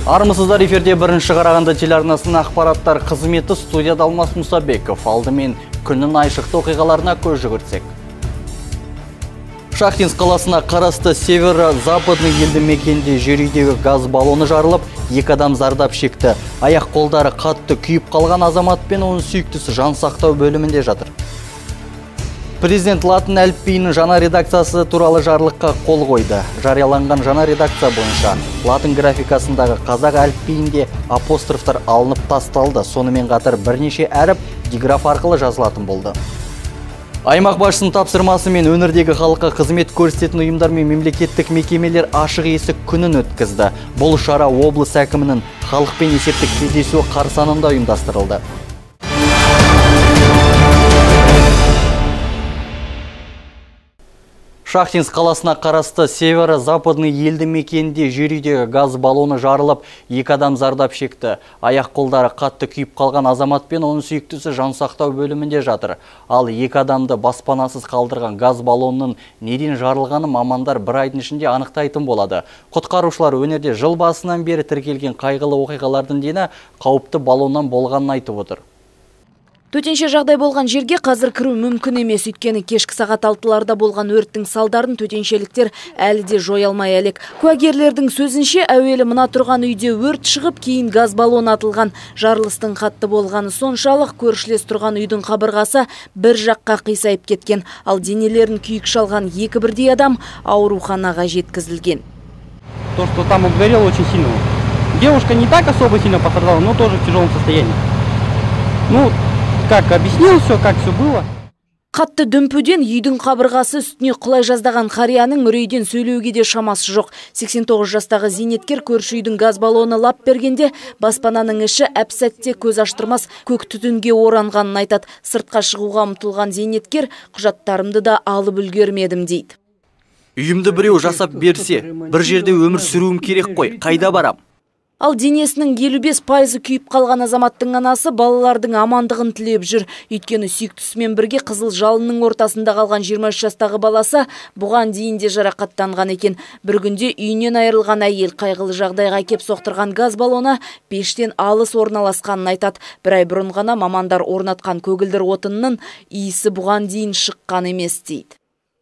Армысыздар, эфирде бірінші Қарағанды телеарнасының ақпараттар қызметі, студияда Алмас Мұсабеков. Алдымен күннің айшықты оқиғаларына көз жүгіртсек. Шахтинск қаласына қарасты северо-западный елді мекенде жер үйдегі газ баллоны жарылып, 2 адам зардап шекті. Аяқ қолдары қатты күйіп қалған азамат пен оның сүйіктісі жан сақтау бөлімінде жатыр. Президент латын әліпбиінің жаңа редакциясы туралы жарлыққа қол қойды. Жарияланған жаңа редакция бойынша латын графикасындағы қазақ әліпбиінде апострофтар алынып тасталды. Сонымен қатар бірнеше әріп диграф арқылы жазылатын болды. Аймақ басшысының тапсырмасымен өңірдегі халыққа қызмет көрсететін ұйымдар мен мемлекеттік мекемелер ашық есік күнін өткізді. Бұл шара облыс әкімінің халықпен есептік кездесуі қарсаңында ұйымдастырылды. Шахтинск қаласына қарасты северо-западный елді мекенде жер үйдегі газ баллоны жарылып, 2 адам зардап шекті. Аяқ қолдары қатты күйіп қалған азамат пен оның сүйіктісі жан сақтау бөлімінде жатыр. Ал 2 адамды баспанасыз қалдырған газ баллонының неден жарылғаны мамандар 1 айдың ішінде анықтайтын болады. Құтқарушылар өңірде жыл басынан бері тіркелген қайғылы оқиғалардың дені қауіпті баллоннан болғанын айтып отыр. Төтенше жағдай болған жерге қазір кіру мүмкін емес, өйткені кешкі сағат 6-ларда болған өрттің салдарын төтеншеліктер әлі де жоя алмай әлек. Куәгерлердің сөзінше, әуелі мына тұрған үйде өрт шығып, кейін газ баллоны атылған. Жарылыстың қатты болғаны соншалық, көршілес тұрған үйдің қабырғасы бір жаққа қисайып кеткен, ал денелерін күйік шалған 2 бірдей адам ауруханаға жеткізілген. То, что там обгорело очень сильно. Девушка не так особо сильно пострадала, но тоже в тяжелом состоянии. Как объяснил все, как все было. Қатты дүмпуден үйдің қабырғасы үстіне құлай жаздаған қарияның үрейден сөйлеуге де шамасы жоқ. 89 жастағы зейнеткер көрші үйдің газ баллоны лап бергенде баспананың іші әп-сәтте көз аштырмас көк түтінге оранғанын айтады. Сыртқа шығуға ұмтылған зейнеткер құжаттарымды да алып үлгермедім дейді. Үйімді біреу жасап берсе, бір жерде өмір сүруім керек қой, қайда барам? Ал денесінің 55% күйіп қалған азаматтың анасы балалардың амандығын тілеп жүр. Өйткені сүйіктісімен бірге қызыл жалынның ортасында қалған 23 жастағы баласы бұған дейін де жарақаттанған екен. Бір күнде үйінен айырылған әйел қайғылы жағдайға кеп соқтырған газ баллоны пештен алыс орналасқанын айтады. Бір ай бұрын ғана мамандар орнатқан көгілдір отынның иісі бұған дейін шыққан емес дейді.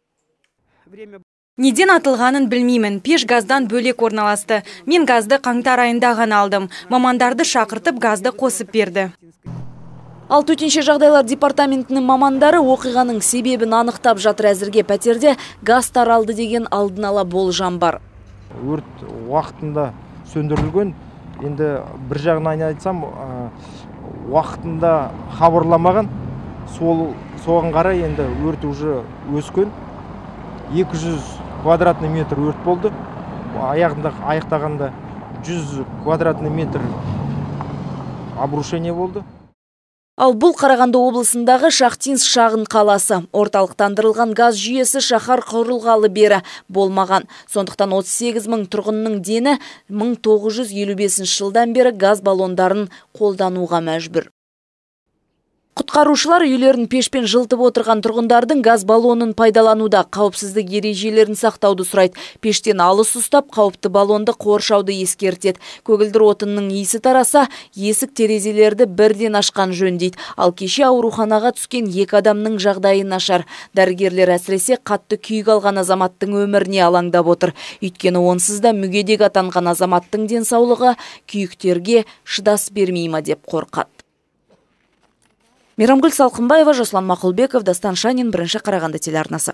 Неден атылғанын білмеймін. Пеш газдан бөлек орналасты. Мен газды қаңтар айында ғана алдым. Мамандарды шақыртып газды қосып берді. Ал төтенше жағдайлар департаментінің мамандары оқиғаның себебін анықтап жатыр. Әзірге пәтерде газ таралды деген алдын ала болжам бар. Өрт уақытында сөндірілген. Енді бір жағынан айтсам, уақытында хабарламаған. Соған қарай енді өрт уже өскен. 200 квадратный метр өрт болды. Аяқтағанда 100 квадратный метр обрушение болды. Ал бұл Қарағанды облысындағы Шахтинск шағын қаласы. Орталықтандырылған газ жүйесі шаһар құрылғалы бері болмаған. Сондықтан 38 мың тұрғынның дені 1955 жылдан бері газ баллондарын қолдануға мәжбүр. Құтқарушылар үйлерін пешпен жылтып отырған тұрғындардың газ баллонын пайдалануда қауіпсіздік ережелерін сақтауды сұрайды. Пештен алыс ұстап, қауіпті баллонды қоршауды ескертеді. Көгілдір отынның иісі тараса, есік терезелерді бірден ашқан жөн дейді. Ал кеше ауруханаға түскен 2 адамның жағдайы нашар. Дәрігерлер әсіресе қатты күйік алған азаматтың өміріне алаңдап отыр. Өйткені онсыз да мүгедек атанған азаматтың денсаулығы күйіктерге шыдас бермей ма деп қорқады. Мейрамгүл Салқынбаева, Жасұлан Мақұлбеков, Дастан Шанин, бірінші Қарағанды телеарнасы.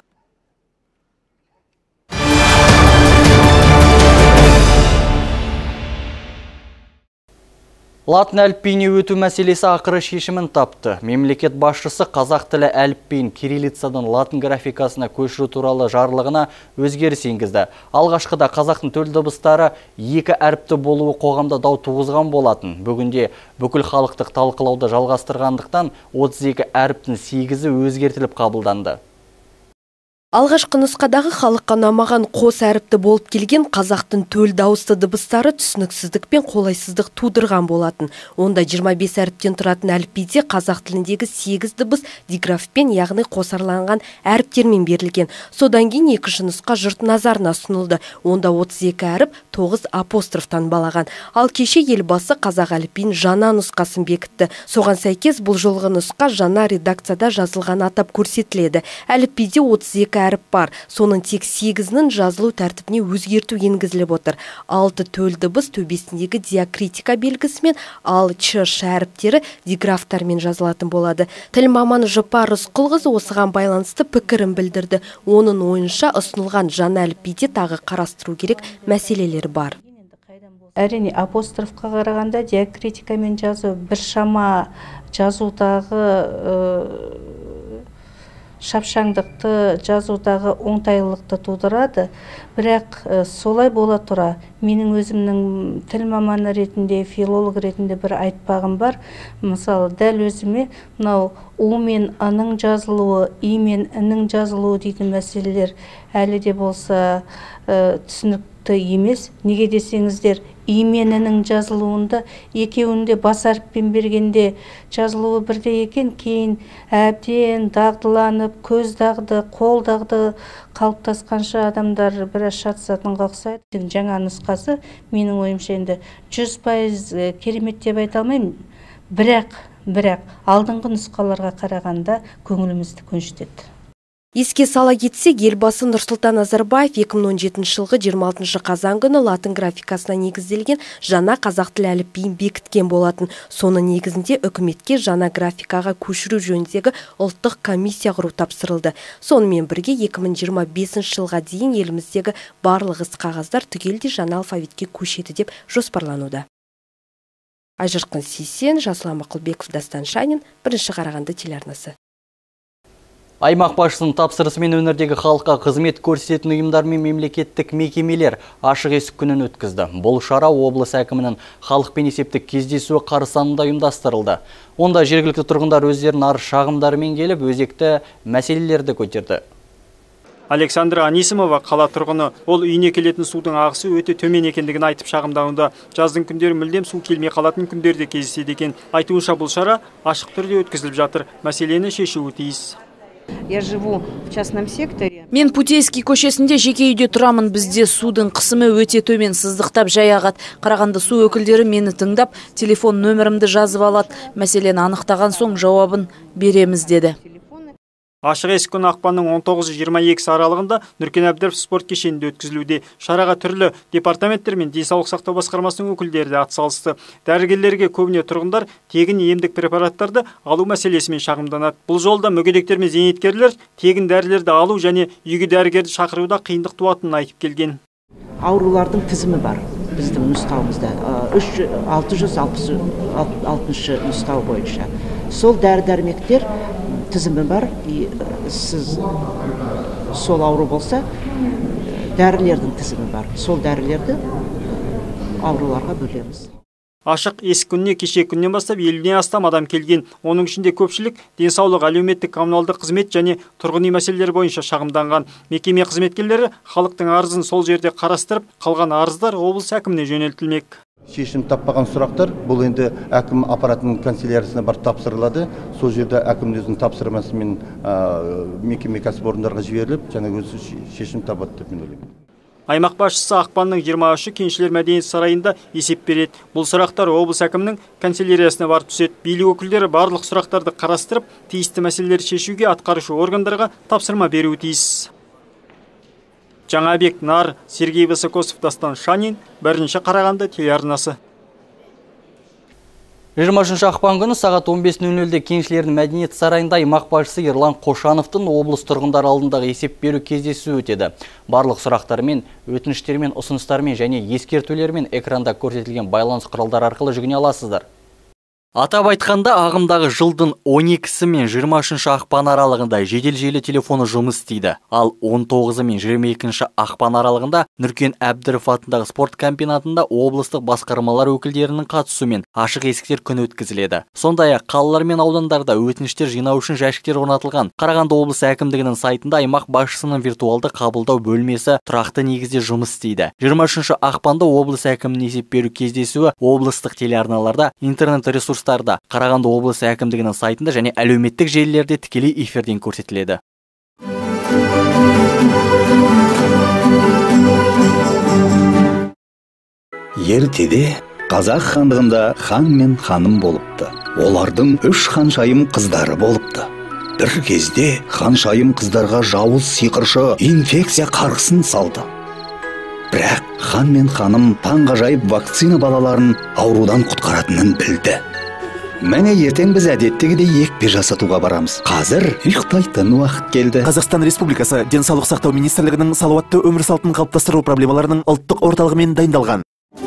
Латын әліпбиіне өту мәселесі ақыры шешімін тапты. Мемлекет басшысы қазақ тілі әліпбиін кириллицадан латын графикасына көшіру туралы жарлығына өзгеріс енгізді. Алғашқыда қазақтың төл дыбыстары 2 әріпті болуы қоғамда дау туғызған болатын. Бүгінде бүкіл халықтық талқылауды жалғастырғандықтан 32 әріптің 8-і өзгертіліп қабылданды. Алғашқы нұсқадағы халыққа ұнамаған қос әріпті болып келген қазақтың төл дауысты дыбыстары түсініксіздік пен қолайсыздық тудырған болатын. Онда 25 әріптен тұратын әліпбиде қазақ тіліндегі 8 дыбыс диграфпен, яғни қосарланған әріптермен берілген. Содан кейін екінші нұсқа жұрт назарына ұсынылды. Онда 32 әріп 9 апострофтан балаған. Ал кеше елбасы қазақ әліпбиін жаңа нұсқасын бекітті. Соған сәйкес бұл жолғы нұсқа жаңа редакцияда жазылған атап көрсетіледі. Әліпбиде 32 әріп бар. Соның тек 8-нің жазылу тәртібіне өзгерту енгізіліп отыр. 6 төл дыбыс төбесіндегі диакритика белгісімен, ал ч әріптері диграфтармен жазылатын болады. Тіл маманы Жұпар Рысқұлқызы осыған байланысты пікірін білдірді. Оның ойынша ұсынылған жаңа әліпбиде тағы қарастыру керек мәселелер бар. Әрине, апострофқа қарағанда диакритикамен жазу біршама жазудағы шапшаңдықты, жазудағы оңтайлылықты тудырады. Бірақ солай бола тұра, менің өзімнің тіл маманы ретінде, филолог ретінде бір айтпағым бар. Мысалы, дәл өзіме мынау у мен ының жазылуы, и мен інің жазылуы дейтін мәселелер әлі де болса түсінікті емес. Неге десеңіздер, и мен інің жазылуында екеуінде бас әріппен бергенде жазылуы бірде екен, кейін әбден дағдыланып, көз дағды, қол дағды қалыптасқанша адамдар біраз шатысатынға ұқсайды. Жаңа нұсқасы менің ойымша енді 100% керемет деп айта алмаймын, бірақ алдыңғы нұсқаларға қарағанда көңілімізді көншітеді. Еске сала кетсек, елбасы Нұрсұлтан Назарбаев 2017 жылғы 26 қазан күні латын графикасына негізделген жаңа қазақ тілі әліпбиін бекіткен болатын. Соның негізінде үкіметке жаңа графикаға көшіру жөніндегі ұлттық комиссия құру тапсырылды. Сонымен бірге 2025 жылға дейін еліміздегі барлық іс-қағаздар түгелдей жаңа алфавитке көшеді деп жоспарлануда. Айжарқын Сейсен, Жасұлан Мақұлбеков, Дастан Шанин, Бірінші Қарағанды телеарнасы. Аймақ басшысының тапсырысымен өңірдегі халыққа қызмет көрсететін ұйымдар мен мемлекеттік мекемелер ашық есік күнін өткізді. Бұл шара облыс әкімінің халықпен есептік кездесуі қарсаңында ұйымдастырылды. Онда жергілікті тұрғындар өздерінің арыз шағымдарымен келіп, өзекті мәселелерді көтерді. Александра Анисимова қала тұрғыны, ол үйіне келетін судың ағысы өте төмен екендігін айтып шағымдауында. Жаздың күндері мүлдем су келмей қалатын күндерде кездеседі екен. Айтуынша бұл шара ашық түрде өткізіліп жатыр. Мәселені шешуі тиіс. Я живу в частном секторе. Мен Путейский көшесінде жеке үйде тұрамын. Бізде судың қысымы өте төмен, сыздықтап жай ағады. Қарағанды су өкілдері мені тыңдап, телефон нөмірімді жазып алады. Мәселені анықтаған соң жауабын береміз деді. Ашық есік күні ақпанның 19-22 аралығында Нұркен Әбдіров спорт кешенінде өткізілуде. Шараға түрлі департаменттер мен денсаулық сақтау басқармасының өкілдері де атсалысты. Дәрігерлерге көбіне тұрғындар тегін емдік препараттарды алу мәселесімен шағымданады. Бұл жолда мүгедектер мен зейнеткерлер тегін дәрілерді алу және үйге дәрігерді шақыруда қиындық туатынын айтып келген. Аурулардың тізімі бар біздің нұсқауымызда. 666 нұсқау бойынша. Сол дәрі-дәрмектер тізімі бар. Сіз сол ауру болса, дәрілердің тізімі бар. Сол дәрілерді ауруларға бөлеміз. Ашық есік күніне кеше күннен бастап 50-ден астам адам келген. Оның ішінде көпшілік денсаулық, әлеуметтік коммуналдық қызмет және тұрғын үй мәселелері бойынша шағымданған. Мекеме қызметкерлері халықтың арызын сол жерде қарастырып, қалған арыздар облыс әкіміне жөнелтілмек. Шешім таппаған сұрақтар бұл енді әкім аппаратының канцеляриясына бар тапсырылады. Сол жерде әкім өзінің тапсырмасымен мекеме кәсіпорындарға жіберіліп, жаңа өзі шешім табады деп мен ойлаймын. Аймақ басшысы ақпанның 23-і Кеншілер мәдениет сарайында есеп береді. Бұл сұрақтар облыс әкімінің канцеляриясына барып түседі. Билік өкілдері барлық сұрақтарды қарастырып, тиісті мәселелерді шешуге атқарушы органдарға тапсырма беруі тиіс. Жаңабек, Нар, Сергей Высокосов, Дастан Шанин, Бірінші Қарағанды телеарнасы. 20 ақпан күні сағат 15:00-де Кеншілердің мәдениет сарайында аймақ басшысы Ерлан Қошановтың облыс тұрғындар алдындағы есеп беру кездесуі өтеді. Барлық сұрақтармен, өтініштермен, ұсыныстармен және ескертулермен экранда көрсетілген байланыс құралдары арқылы жүгіне аласыздар. Атап айтқанда, ағымдағы жылдың 12-сі мен 23-ші ақпан аралығында жедел желі телефоны жұмыс істейді. Ал 19-і мен 22-ші ақпан аралығында Нүркен Әбдіров атындағы спорт комбинатында облыстық басқармалар өкілдерінің қатысуымен ашық есіктер күні өткізіледі. Сондай-ақ қалалар мен аудандарда өтініштер жинау үшін жәшіктер орнатылған. Қарағанды облысы әкімдігінің сайтында аймақ басшысының виртуалды қабылдау бөлмесі тұрақты негізде жұмыс істейді. 23-ші ақпанда облыс әкімінің есеп беру кездесуі облыстық телеарналарда, интернет ресурстарда, Қарағанды облысы әкімдігінің сайтында және әлеуметтік желілерде тікелей эфирден көрсетіледі. Ертеде қазақ хандығында хан мен ханым болыпты. Олардың 3 ханшайым қыздары болыпты. Бір кезде ханшайым қыздарға жауыз сиқыршы инфекция қарғысын салды. Бірақ хан мен ханым таңғажайып вакцина балаларын аурудан құтқаратынын білді. Мәне ертең біз әдеттегідей екпе жасатуға барамыз. Қазір ұйықтайтын уақыт келді. Қазақстан Республикасы Денсаулық сақтау министрлігінің салауатты өмір салтын қалыптастыру проблемаларының ұлттық орталығымен дайындалған.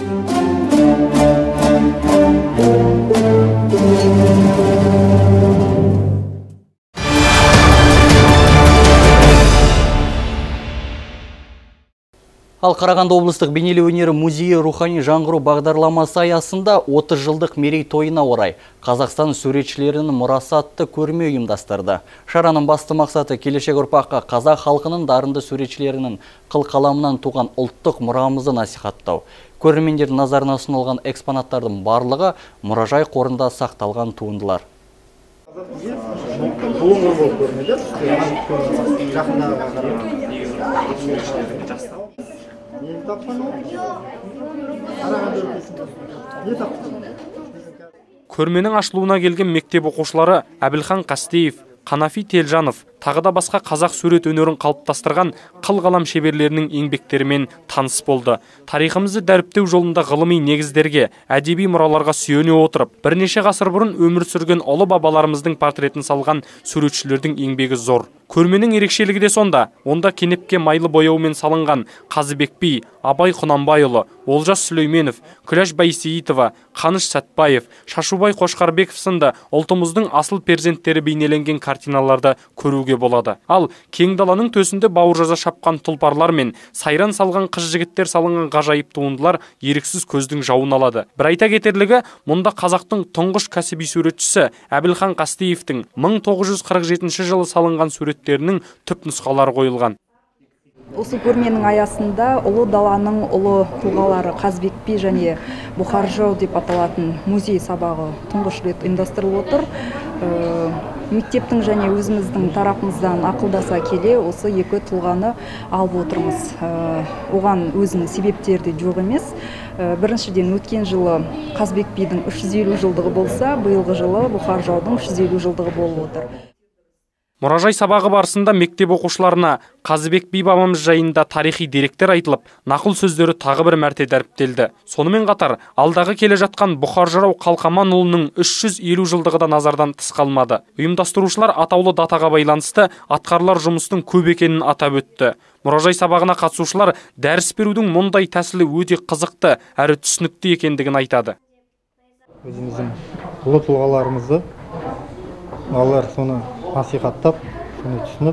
Ал Қарағанды облыстық бейнелеу өнері музейі рухани жаңғыру бағдарламасы аясында 30 жылдық мерей тойына орай Қазақстан суретшілерінің мұрасы атты көрме ұйымдастырды. Шараның басты мақсаты келешек ұрпаққа қазақ халқының дарынды суретшілерінің қылқаламынан туған ұлттық мұрамызды насихаттау. Көрермендердің назарына ұсынылған экспонаттардың барлығы мұражай қорында сақталған туындылар. Көрменің ашылуына келген мектеп оқушылары Әбілхан Қастеев, Қанафи Телжанов, тағы да басқа қазақ сурет өнерін қалыптастырған қыл-қалам шеберлерінің еңбектерімен таныс болды. Тарихымызды дәріптеу жолында ғылыми негіздерге, әдеби мұраларға сүйене отырып, бірнеше ғасыр бұрын өмір сүрген ұлы бабаларымыздың портретін салған суретшілердің еңбегі зор. Көрменің ерекшелігі де сонда. Онда кенепке майлы бояумен салынған Қазыбек би, Абай Құнанбайұлы, Олжас Сүлейменов, Күләш Байсейітова, Қаныш Сәтбаев, Шашубай Қошқарбеков сынды ұлтымыздың асыл перзенттері бейнеленген картиналарды көруге болады. Ал кең даланың төсінде бауыр жаза шапқан тұлпарлар мен сайран салған қыз-жігіттер салынған ғажайып туындылар еріксіз көздің жауын алады. Бір айта кетерлігі, мұнда қазақтың тұңғыш кәсіби суретшісі Әбілхан Қастеевтің 1947 жылы салынған суреттерінің түп нұсқалары қойылған. Осы көрменің аясында ұлы даланың ұлы тұлғалары Қазыбек би және Бұқар жырау деп аталатын музей сабағы тұңғыш рет ұйымдастырылып отыр. Мектептің және өзіміздің тарапымыздан ақылдаса келе осы екі тұлғаны алып отырмыз. Оған өзінің себептері де жоқ емес. Біріншіден өткен жылы Қазыбек бидің 350 жылдығы болса, биылғы жылы Бұқар жыраудың 350 жылдығы болып отыр. Мұражай сабағы барысында мектеп оқушыларына Қазыбек би бабамыз жайында тарихи деректер айтылып, нақыл сөздері тағы бір мәрте дәріптелді. Сонымен қатар, алдағы келе жатқан Бұқар жырау Қалқаманұлының 350 жылдығы да назардан тыс қалмады. Ұйымдастырушылар атаулы датаға байланысты атқарылар жұмыстың көп екенін атап өтті. Мұражай сабағына қатысушылар дәріс берудің мұндай тәсілі өте қызықты әрі түсінікті екендігін айтады. Өзіміздің ұлы тұлғаларымызды балалар соны насихаттап, соны түсініп,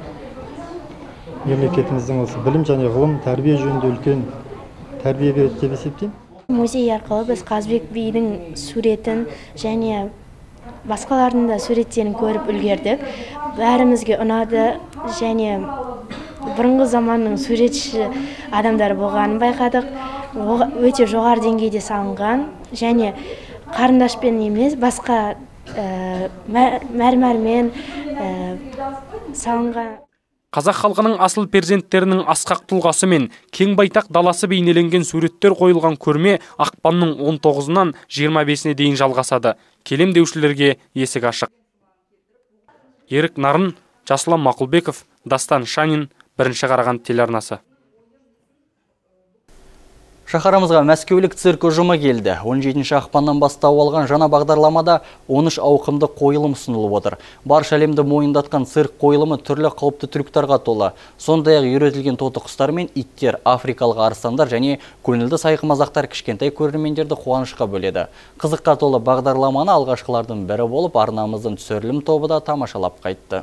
мемлекетіміздің осы білім және ғылым, тәрбие жөнінде үлкен тәрбие береді деп есептеймін. Музей арқылы біз Қазыбек бидің суретін және басқалардың да суреттерін көріп үлгердік. Бәрімізге ұнады және бұрынғы заманның суретші адамдары болғанын байқадық. Өте жоғары деңгейде салынған және қарындашпен емес, басқа мәрмәрмен салынған. Қазақ халқының асыл перзенттерінің асқақ тұлғасы мен кең байтақ даласы бейнеленген суреттер қойылған көрме ақпанның 19-нан 25-не дейін жалғасады. Келем деушілерге есік ашық. Ерік Нарын, Жасұлан Мақұлбеков, Дастан Шанин, Бірінші Қарағанды телеарнасы. Шаһарымызға мәскеулік цирк ұжымы келді. 17 ақпаннан бастау алған жаңа бағдарламада 13 ауқымды қойылым ұсынылып отыр. Барша әлемді мойындатқан цирк қойылымы түрлі қауіпті трюктарға толы. Сондай-ақ үйретілген тоты құстар мен иттер, африкалық арыстандар және көңілді сайқымазақтар кішкентай көрермендерді қуанышқа бөледі. Қызыққа толы бағдарламаны алғашқылардың бірі болып, арнамыздың түсірілім тобы да тамашалап қайтты.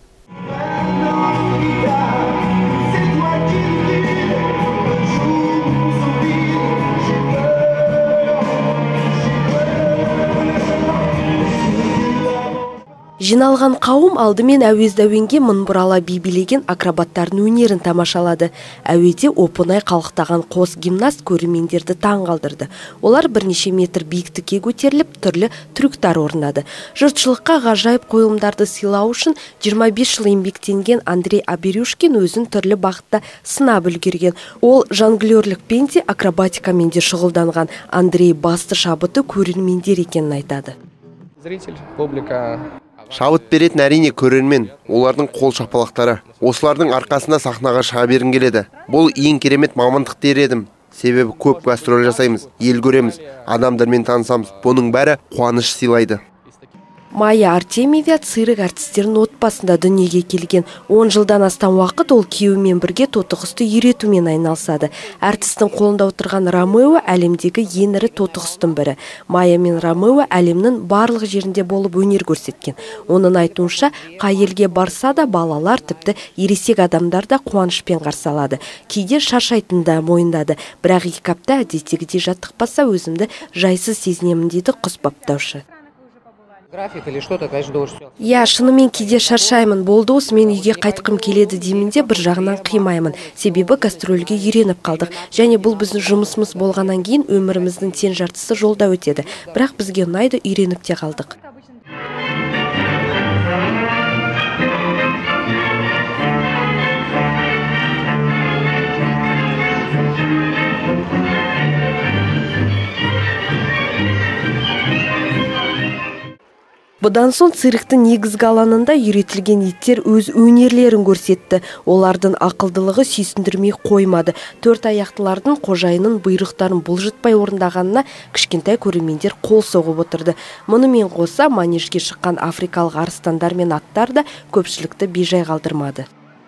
Жиналған қауым алдымен әуезді-әуенге мың бұрала би-билеген акробаттардың өнерін тамашалады. Әуеде опынай қалықтаған қос гимнаст көрермендерді таң қалдырды. Олар бірнеше метр биіктікке көтеріліп, түрлі трюктар орнады. Жұртшылыққа ғажайып қойылымдарды сыйлау үшін 25 жыл еңбектенген Андрей Аберюшкин өзін түрлі бағытта сынап үлгерген. Ол жонглерлікпен де акробатикамен де шұғылданған. Андрей басты шабыты көрермендер екенін айтады. Зритель, публика. Шабыт беретін әрине көрермен, олардың қол шапалақтары. Осылардың арқасында сахнаға шыға бергім келеді. Бұл ең керемет мамандық дер едім. Себебі көп гастроль жасаймыз, ел көреміз, адамдармен танысамыз. Бұның бәрі қуаныш сыйлайды. Майя Артемьева цирк әртістерінің отбасында дүниеге келген. 10 жылдан астам уақыт ол күйеуімен бірге тоты құсты үйретумен айналысады. Әртістің қолында отырған Ромео әлемдегі ең ірі тоты құстың бірі. Майя мен Ромео әлемнің барлық жерінде болып өнер көрсеткен. Оның айтуынша, қай елге барса да балалар, тіпті ересек адамдар да қуанышпен қарсы алады. Кейде шаршайтынын да мойындады. Бірақ 2 апта әдеттегідей жаттықпаса өзімді жайсыз сезінемін дейді құс баптаушы. График или что-то, конечно, должен. Я шынымен кейде шаршаймын. Болды осымен үйге қайтқым келеді деймін де бір жағынан қимаймын. Себебі гастрольге үйреніп қалдық. Және бұл біздің жұмысымыз болғаннан кейін өміріміздің тең жартысы жолда өтеді. Бірақ бізге ұнайды, үйреніп те қалдық. Бұдан соң цирктің негізгі алаңында үйретілген иттер өз өнерлерін көрсетті. Олардың ақылдылығы сүйсіндірмей қоймады. 4 аяқтылардың қожайынның бұйрықтарын бұлжытпай орындағанына кішкентай көрермендер қол соғып отырды. Мұнымен қоса манежге шыққан африкалық арыстандар мен аттар да көпшілікті бейжай қалдырмады.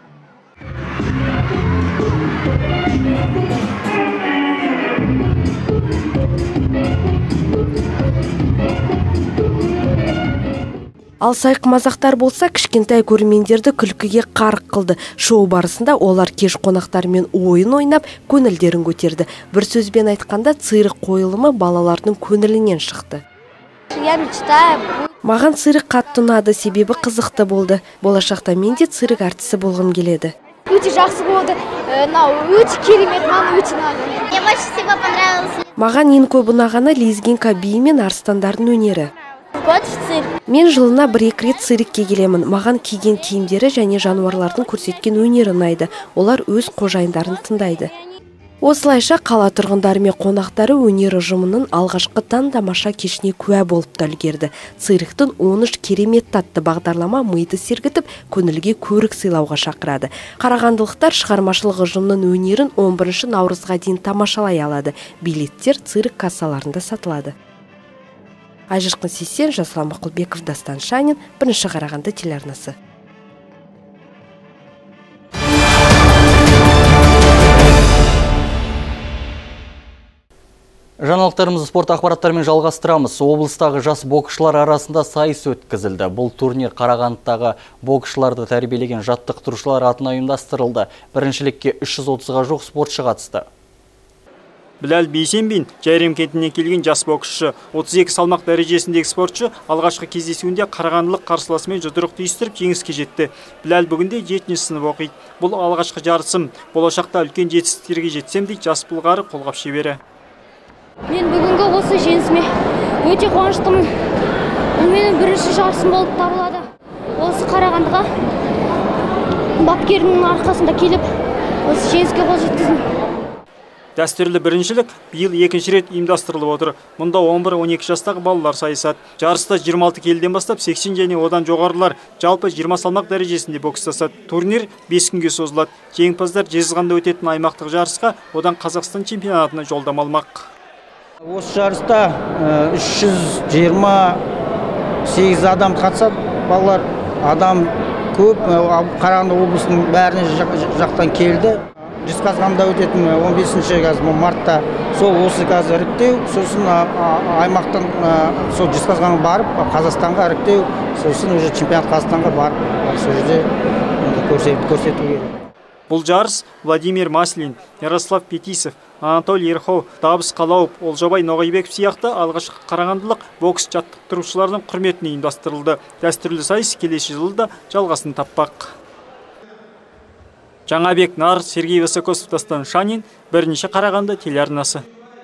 Ал сайқымазақтар болса кішкентай көрермендерді күлкіге қарық қылды. Шоу барысында олар кеш қонақтарымен ойын ойнап, көңілдерін көтерді. Бір сөзбен айтқанда цирк қойылымы балалардың көңілінен шықты. Маған цирк қатты ұнады, себебі қызықты болды. Болашақта мен де цирк әртісі болғым келеді. Өте жақсы болды. Өте керемет, маған өте ұнады. Мне больше всего понравилось. Маған ең көп ұнағаны лезгинка биі мен арыстандардың өнері. Мен жылына 1-2 рет циркке келемін. Маған киген киімдері және жануарлардың көрсеткен өнері ұнайды. Олар өз қожайындарын тыңдайды. Осылайша қала тұрғындары мен қонақтары өнер ұжымының алғашқы таң тамаша кешіне куә болып та үлгерді. Цирктің 13 керемет татты бағдарлама миды сергітіп, көңілге көрік сыйлауға шақырады. Қарағандылықтар шығармашылық ұжымның өнерін 11 наурызға дейін тамашалай алады. Билеттер цирк кассаларында сатылады. Айжырқын Сесен, Жасұлан Мақұлбеков, Дастан Шанин, Бірінші Қарағанды телеарнасы. Жаңалықтарымызды спорт ақпараттарымен жалғастырамыз. Облыстағы жас боксшылар арасында сайыс өткізілді. Бұл турнир Қарағандыдағы боксшыларды тәрбиелеген жаттықтырушылар атына ұйымдастырылды. Біріншілікке 330-ға жоқ спортшы қатысты. Біләл Бейсенбин Жайрем кентінен келген жас боксшы. 32 салмақ дәрежесіндегі спортшы алғашқы кездесуінде қарағандылық қарсыласымен жұдырық түйістіріп жеңіске жетті. Біләл бүгінде 7-ші сынып оқиды. Бұл алғашқы жарысым. Болашақта үлкен жетістіктерге жетсем дейді жас бұлғары қолғап шебері. Мен бүгінгі осы жеңісіме өте қуаныштымын. Бұл менің бірінші жарысым болып табылады. Осы Қарағандыға бапкердің арқасында келіп, осы жеңіске қол жеткіздім. Дәстүрлі біріншілік биыл екінші рет ұйымдастырылып отыр. Мұнда 11-12 жастағы балалар сайысады. Жарыста 26 келіден бастап 80 және одан жоғарылар жалпы 20 салмақ дәрежесінде бокстасады. Турнир 5 күнге созылады. Жеңімпаздар Жезқазғанда өтетін аймақтық жарысқа, одан Қазақстан чемпионатына жолдама алмақ. Осы жарыста 328 адам қатысады. Балалар адам көп, Қарағанды облысының бәріне жақтан келді. Жезқазғанда өтетін 15 мартта сол осы қазір іріктеу, сосын аймақтан сол Жезқазғанға барып, Қазақстанға іріктеу, сосын уже чемпионат Қазақстанға барып, сол жерде көрсету керек. Бұл жарыс Владимир Маслин, Ярослав Петисов, Анатолий Ерхов, Табыс Қалауып, Олжабай Ноғайбеков сияқты алғашқы қарағандылық бокс жаттықтырушылардың құрметіне ұйымдастырылды. Дәстүрлі сайыс келесі жылда жалғасын таппақ. Жаңабек Нар, Сергей Высокосов, Дастан Шанин, бірінші Қарағанды телеарнасы.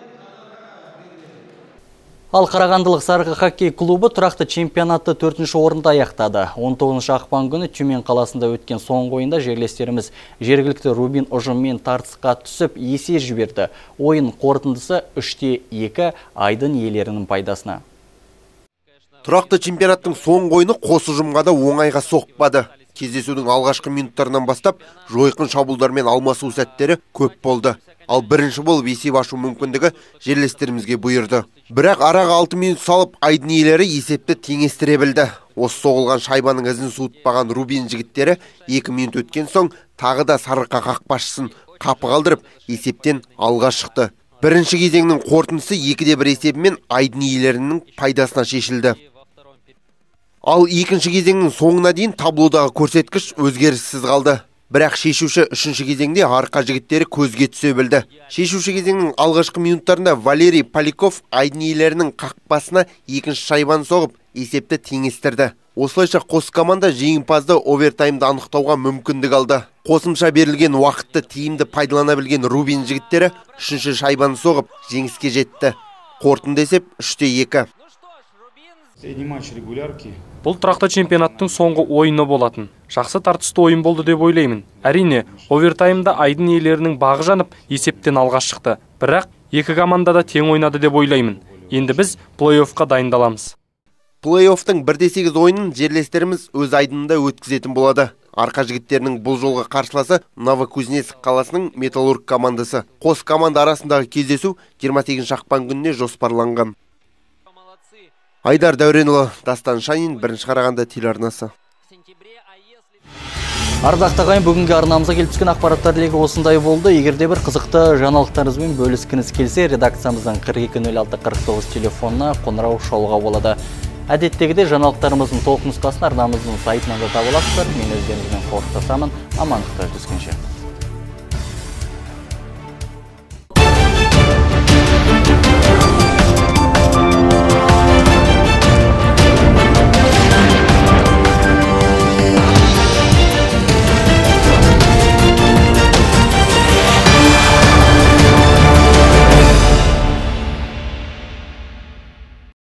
Ал Қарағандылық Сарғы хоккей клубы тұрақты чемпионатты 4-ші орында аяқтады. 19 ақпан күні Тюмен қаласында өткен соңғы ойында жерлестеріміз жергілікті Рубин ұжыммен тартысқа түсіп есе жіберді. Ойын қорытындысы 3-2 Айдын иелерінің пайдасына. Тұрақты чемпионаттың соңғы ойыны қос ұжымға да оңайға соқпады. Кездесудің алғашқы минуттарынан бастап жойқын шабуылдармен алмасу сәттері көп болды. Ал бірінші болып есеп ашу мүмкіндігі жерлестерімізге бұйырды. Бірақ араға 6 минут салып Айдын иелері есепті теңестіре білді. Осы соғылған шайбаның ізін суытпаған Рубин жігіттері 2 минут өткен соң тағы да Сарыарқа қақпашысын қапы қалдырып есептен алға шықты. Бірінші кезеңнің қорытындысы 2-1 есебімен Айдын иелерінің пайдасына шешілді. Ал екінші кезеңнің соңына дейін таблодағы көрсеткіш өзгеріссіз қалды. Бірақ шешуші үшінші кезеңде арқа жігіттері көзге түсе білді. Шешуші кезеңнің алғашқы минуттарында Валерий Поляков Айдын иелерінің қақпасына екінші шайбаны соғып, есепті теңестірді. Осылайша қос команда жеңімпазды овертаймда анықтауға мүмкіндік алды. Қосымша берілген уақытты тиімді пайдалана білген Рубин жігіттері үшінші шайбаны соғып, жеңіске жетті. Қорытынды есеп 3-2. Бұл тұрақты чемпионаттың соңғы ойыны болатын. Жақсы тартысты ойын болды деп ойлаймын. Әрине, овертаймда Айдын иелерінің бағы жанып, есептен алға шықты. Бірақ екі команда да тең ойнады деп ойлаймын. Енді біз плей-оффқа дайындаламыз. Плей-оффтың 1-8 ойынын жерлестеріміз өз айдынында өткізетін болады. Арқа жігіттерінің бұл жолға қарсыласы Новокузнецк қаласының Металлург командасы. Қос команда арасындағы кездесу 28 ақпан күніне жоспарланған. Айдар Дәуренұлы, Дастан Шанин, бірінші Қарағанды телеарнасы. Ардақты ағайын, бүгінгі арнамызға келіп түскен ақпараттар легі осындай болды. Егерде бір қызықты жаңалықтарыңызбен бөліскіңіз келсе, редакциямыздың 420649 телефонына қоңырау шалуға болады. Әдеттегіде жаңалықтарымыздың толық нұсқасын арнамыздың сайтынан да таба аласыздар. Мен өздеріңізбен қоштасамын. Амандықта жүздескенше.